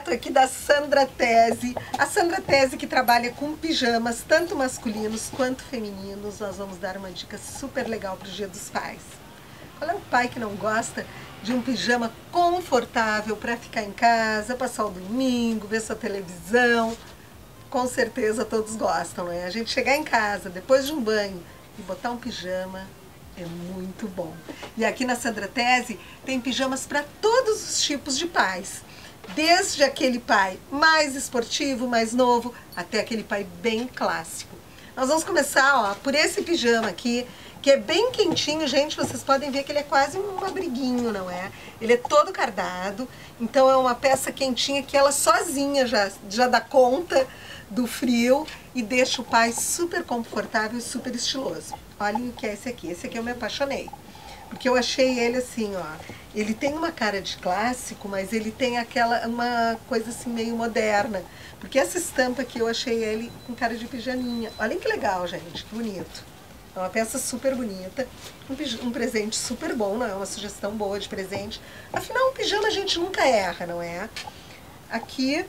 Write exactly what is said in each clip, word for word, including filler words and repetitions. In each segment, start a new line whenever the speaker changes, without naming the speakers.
direto aqui da Sandra Tese. A Sandra Tese que trabalha com pijamas, tanto masculinos quanto femininos. Nós vamos dar uma dica super legal para o Dia dos Pais. Qual é o pai que não gosta de um pijama confortável para ficar em casa, passar o domingo, ver sua televisão? Com certeza todos gostam, não é? A gente chegar em casa depois de um banho e botar um pijama é muito bom. E aqui na Sandra Tese tem pijamas para todos os tipos de pais. Desde aquele pai mais esportivo, mais novo, até aquele pai bem clássico. Nós vamos começar, ó, por esse pijama aqui, que é bem quentinho, gente. Vocês podem ver que ele é quase um abriguinho, não é? Ele é todo cardado, então é uma peça quentinha que ela sozinha já, já dá conta do frio e deixa o pai super confortável e super estiloso. Olhem o que é esse aqui. Esse aqui eu me apaixonei, porque eu achei ele assim, ó, ele tem uma cara de clássico, mas ele tem aquela, uma coisa assim meio moderna, porque essa estampa aqui eu achei ele com cara de pijaminha. Olhem que legal, gente, que bonito. É uma peça super bonita, um, um presente super bom, não é? Uma sugestão boa de presente. Afinal, um pijama a gente nunca erra, não é? Aqui,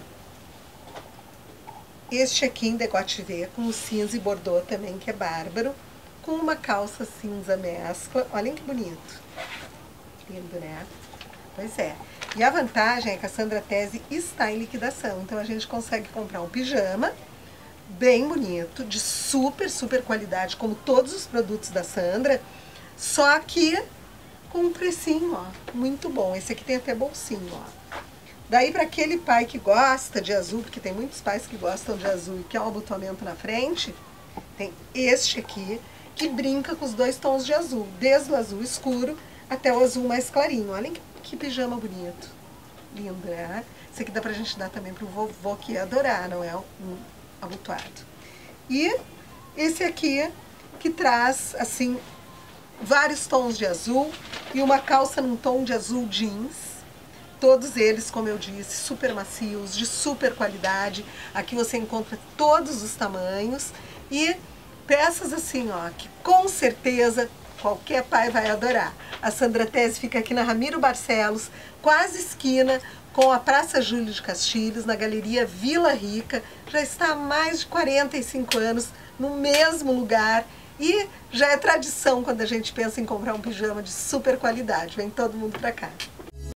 este aqui em decote V, com o cinza e bordô também, que é bárbaro, com uma calça cinza mescla. Olhem que bonito. Lindo, né? Pois é. E a vantagem é que a Sandra Tese está em liquidação, então a gente consegue comprar um pijama bem bonito, de super, super qualidade, como todos os produtos da Sandra, só que com um precinho, ó, muito bom. Esse aqui tem até bolsinho, ó. Daí para aquele pai que gosta de azul, porque tem muitos pais que gostam de azul e quer um abotoamento na frente, tem este aqui, que brinca com os dois tons de azul, desde o azul escuro até o azul mais clarinho. Olhem que, que pijama bonito. Lindo, né? Esse aqui dá pra gente dar também pro vovô que ia adorar, não é? Um abotoado. E esse aqui, que traz, assim, vários tons de azul e uma calça num tom de azul jeans. Todos eles, como eu disse, super macios, de super qualidade. Aqui você encontra todos os tamanhos e peças assim, ó, que com certeza qualquer pai vai adorar. A Sandra Tese fica aqui na Ramiro Barcelos, quase esquina com a Praça Júlio de Castilhos, na Galeria Vila Rica. Já está há mais de quarenta e cinco anos no mesmo lugar e já é tradição quando a gente pensa em comprar um pijama de super qualidade. Vem todo mundo pra cá.